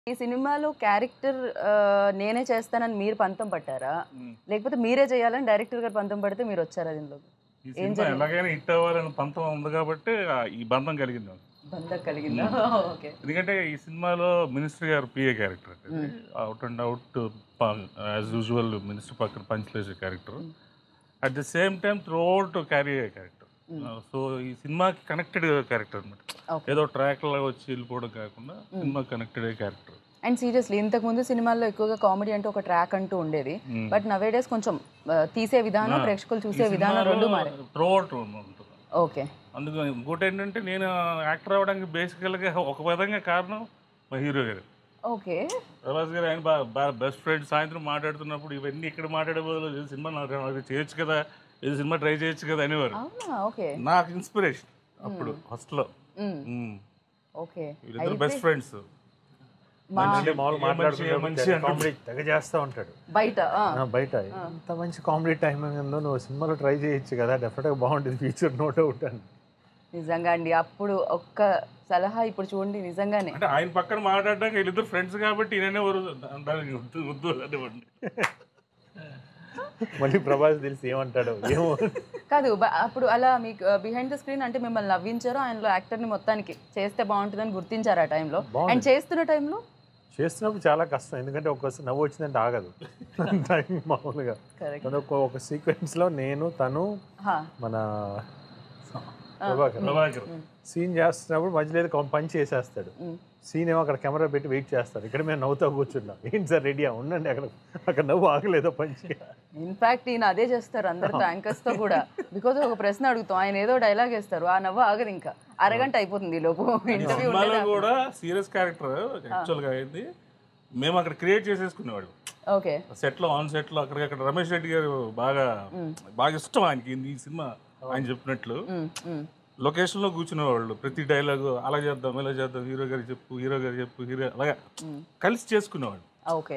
ఈ సినిమాలో క్యారెక్టర్ నేనే చేస్తానని మీరు పంతం పట్టారా? లేకపోతే మీరే చేయాలని డైరెక్టర్ గారు పంతం పడితే మీరు వచ్చారా దీనిలోకి? ఈ సినిమా ఎలాగైనా హిట్ అవ్వాలని పంతం ఉంది కాబట్టి ఈ బంధం కలిగింది నాకు. బంధం కలిగిందా? ఓకే. ఎందుకంటే ఈ సినిమాలో మినిస్టర్ గారు PA character, out and out as usual minister పక్కన పంచలేసే character, at the same time throughout carry అయ్యే క్యారెక్టర్. సో ఈ సినిమాకి కనెక్టెడ్ క్యారెక్టర్ అనమాట. ఏదో ట్రాక్ లాగా వచ్చి వెళ్ళిపోవడం కాకుండా సినిమా కనెక్టెడ్ అయ్యే క్యారెక్టర్. అండ్ సీరియస్లీ ఇంతకు ముందు సినిమాల్లో ఎక్కువగా కామెడీ అంటే ఒక ట్రాక్ అంటూ ఉండేది. బట్ నవేడేస్ కొంచెం తీసే విధానం, ప్రేక్షకులు చూసే విధానం రెండు మారే. త్రూ అవుట్ ఉంటుంది. ఓకే. అందుకు ఇంకోటి ఏంటంటే నేను యాక్టర్ అవ్వడానికి బేసికల్గా ఒక విధంగా కారణం మా హీరో గారు. ఓకే. ప్రభాస్ గారు ఆయన బెస్ట్ ఫ్రెండ్. సాయంత్రం మాట్లాడుతున్నప్పుడు ఇవన్నీ ఇక్కడ మాట్లాడే బదులు సినిమా నాకు చేయొచ్చు కదా, ఇది సినిమా ట్రై చేయొచ్చు కదా అనేవారు. ఓకే. నాకు ఇన్స్పిరేషన్ అప్పుడు ఫస్ట్లో. ఓకే. వీళ్ళిద్దరు బెస్ట్ ఫ్రెండ్స్. తెగ చేస్తూ ఉంటాడు బయట. ఇంత మంచి కామెడీ టైమింగ్ ఉందో, నువ్వు సినిమాలో ట్రై చేయొచ్చు కదా, డెఫినెట్గా బాగుంటుంది ఫ్యూచర్, నో డౌట్ అని. నిజంగా అండి, అప్పుడు ఒక్క సలహా ఇప్పుడు చూడండి నిజంగానే. అంటే ఆయన పక్కన మాట్లాడడానికి వీళ్ళిద్దరు ఫ్రెండ్స్ కాబట్టి ఈయననే వద్దు అనేవాడిని. మళ్ళీ ప్రభాస్ తెలిసి ఏమంటాడు ఏమో కాదు. అప్పుడు అలా మీకు బిహైండ్ ద స్క్రీన్ అంటే మిమ్మల్ని నవ్వించారు, ఆయనలో యాక్టర్ని మొత్తానికి చేస్తే బాగుంటుందని గుర్తించారు ఆ టైంలో. అండ్ చేస్తున్న టైంలో చేస్తున్నప్పుడు చాలా కష్టం, ఎందుకంటే ఒక్కసారి నవ్వు వచ్చిందంటే ఆగదు టైం మామూలుగా. ఒక సీక్వెన్స్లో నేను తను మన ప్రభాకర్ సీన్ చేస్తున్నప్పుడు మధ్యలో ఏదో పని చేసేస్తాడు. సీన్ ఏమో అక్కడ కెమెరా పెట్టి వెయిట్ చేస్తారు, ఇక్కడ మేము నవ్వుతా కూర్చున్నాం. ఏంటి సార్ రెడీయా ఉండండి, అక్కడ నవ్వు ఆగలేదో పంచి. ఇన్ఫాక్ట్ ఈయన అదే చేస్తారు అందరితో, యాంకర్స్ తో కూడా. బికాజ్ ఒక ప్రశ్న అడుగుతాం, ఆయన ఏదో డైలాగ్ వేస్తారు, ఆ నవ్వు ఆగదు, ఇంకా అరగంట అయిపోతుంది ఈ లోపు ఇంటర్వ్యూ. కూడా సీరియస్ క్యారెక్టర్ యాక్చువల్గా అయింది, మేము అక్కడ క్రియేట్ చేసేసుకునేవాడు. ఓకే. సెట్లో ఆన్ సెట్లో అక్కడికక్కడ రమేష్ రెడ్డి గారు బాగా ఇష్టం ఆయనకి ఈ సినిమా. ఆయన చెప్పినట్లు లొకేషన్లో కూర్చునేవాళ్ళు, ప్రతి డైలాగు అలా చేద్దాం ఇలా చేద్దాం, హీరో గారు చెప్పు హీరో అలాగా కలిసి చేసుకునేవాళ్ళు. ఓకే.